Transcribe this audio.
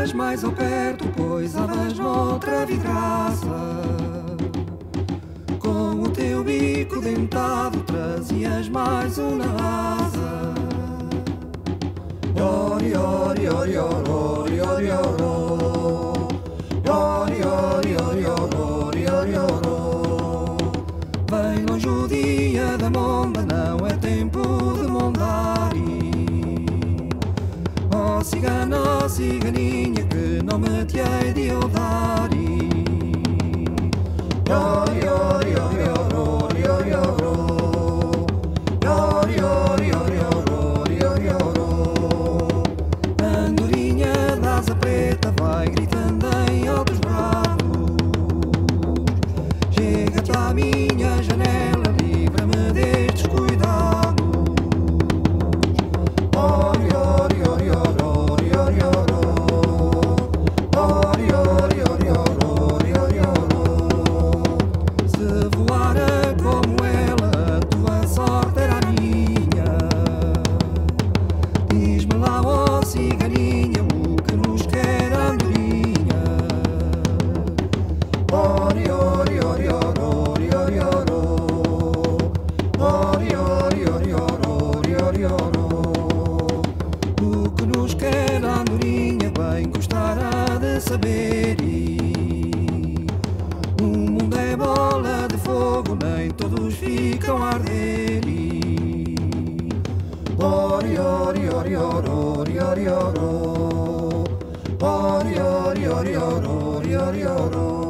chegaras mais ao perto, pousavas noutra vidraça. Com o teu bico dentado trazias mais uma asa. Iori, iori, iori, iori, iori, iori, iori, iori, iori, iori, iori, iori. Vem longe o dia da monda, não é tempo de mondari. Oh cigana, oh ciganinha, que não me te hei de eu dar. Iori, iori, iori, iori, iori, iori, iori, iori, iori, iori, iori, iori. Andorinha da asa preta vai gritando em altos brados. Chega-te à minha janela, livra-me destes cuidados. Ori, ori, ori, ori, ori, ori, ori. Ori, ori, ori, ori, ori, ori. Se voara como ela, a tua sorte era a minha. Diz-me lá, ó ciganinha, o que nos quer a andorinha. Ori, ori, ori, ori, ori, ori, ori, ori, ori, ori, ori, ori. O que nos quer a andorinha bem gostará de saber. O mundo é bola de fogo, nem todos ficam a arder. Ori, ori, ori, ori, ori, ori, ori, ori, ori, ori, ori, ori, ori, ori.